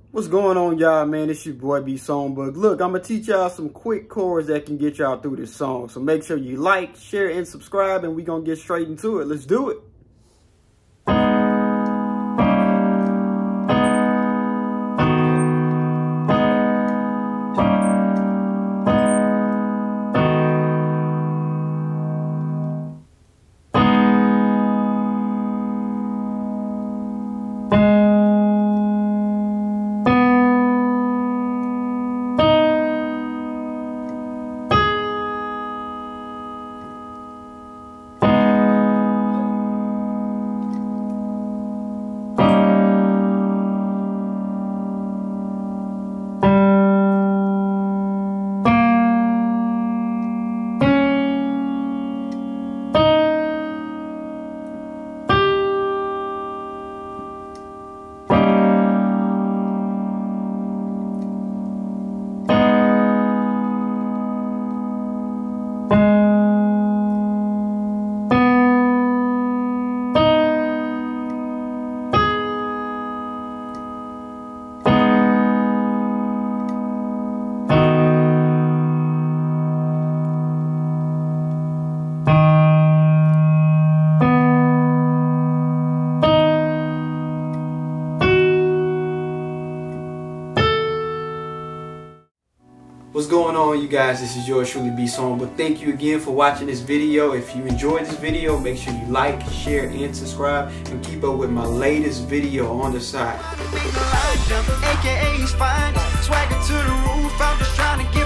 What's going on, y'all, man? It's your boy B Songbook. Look, I'm gonna teach y'all some quick chords that can get y'all through this song. So make sure you like, share, and subscribe, and we gonna get straight into it. Let's do it. What's going on, you guys? This is yours truly, B Songbook. Thank you again for watching this video. If you enjoyed this video, make sure you like, share, and subscribe, and keep up with my latest video on the side. AKA swagger to the roof. I'm just trying to get